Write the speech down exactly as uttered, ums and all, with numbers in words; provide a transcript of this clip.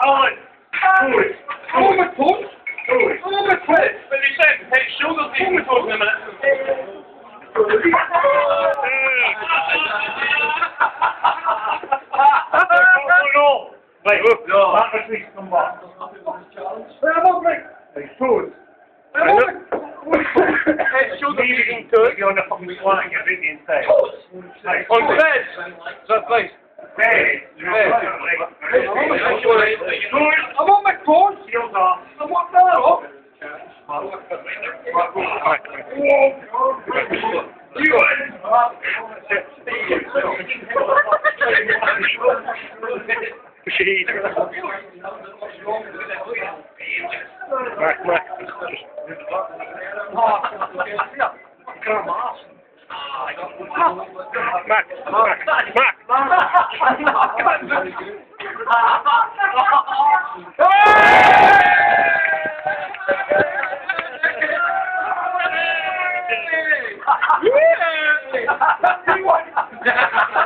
Owen! Forward! Oh, my foot! Forward! Oh, my foot! But you said, take shoulders in the foot in a minute. No! Wait, no. That was me, come back. I'm on me! Hey, forward! I'm on me! Hey, shoulders in the foot. You're on the fucking squat and get busy instead. Hey, On bed! That's place. Hey, I'm on my foot! Heels off. I'm on that up! You Proceed. Mark, Mark. Mark, Mark, Mark. Yeah!